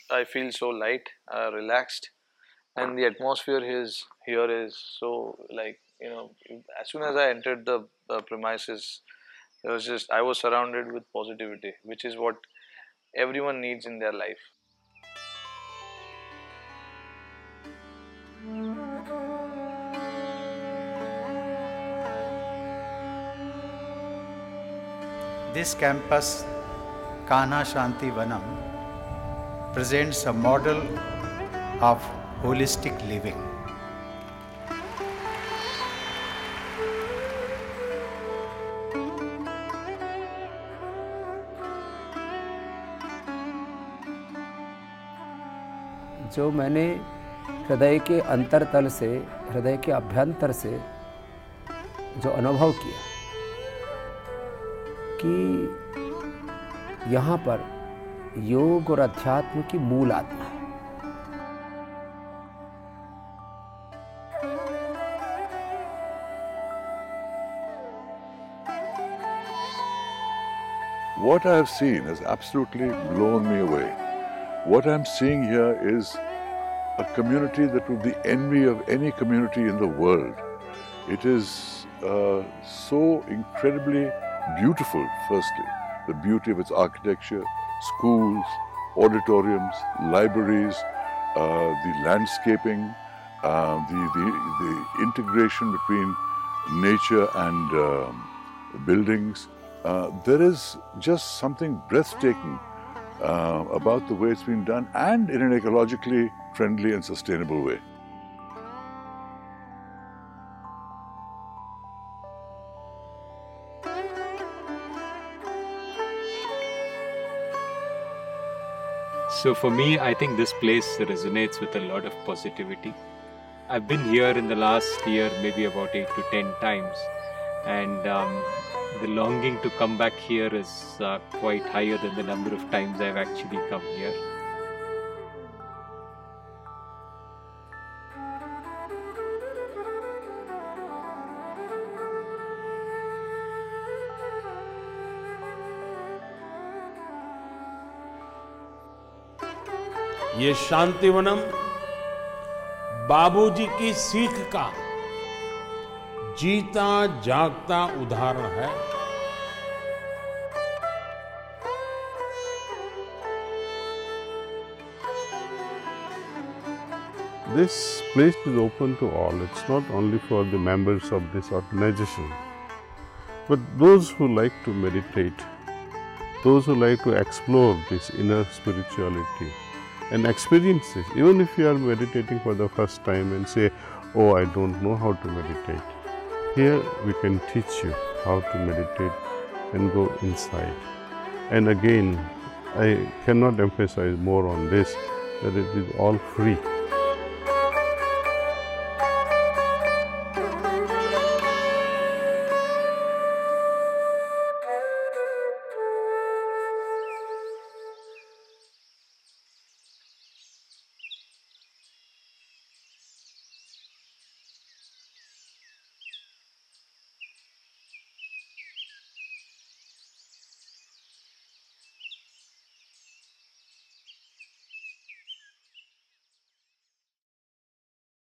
I feel so light, relaxed, and the atmosphere here is so, like, as soon as I entered the premises, I was surrounded with positivity, which is what everyone needs in their life. This campus, Kanha Shanti Vanam, presents a model of holistic living. जो मैंने हृदय के अंतरतल से, हृदय के अभ्यंतर से जो अनुभव किया कि यहाँ पर योग और अध्यात्म की मूल आत्मा है। What I have seen has absolutely blown me away. What I'm seeing here is a community that would be envy of any community in the world. It is so incredibly beautiful, firstly, the beauty of its architecture, schools, auditoriums, libraries, the landscaping, the integration between nature and buildings. There is just something breathtaking about the way it's been done, and in an ecologically friendly and sustainable way. So for me, I think this place resonates with a lot of positivity. I've been here in the last year maybe about 8 to 10 times, and the longing to come back here is quite higher than the number of times I've actually come here. ये शांतिवनम बाबूजी की सीख का जीता जागता उदाहरण है। This place is open to all. It's not only for the members of this organization, but those who like to meditate, those who like to explore this inner spirituality and experience this. Even if you are meditating for the first time and say, oh, I don't know how to meditate, here we can teach you how to meditate and go inside. And again, I cannot emphasize more on this, that it is all free.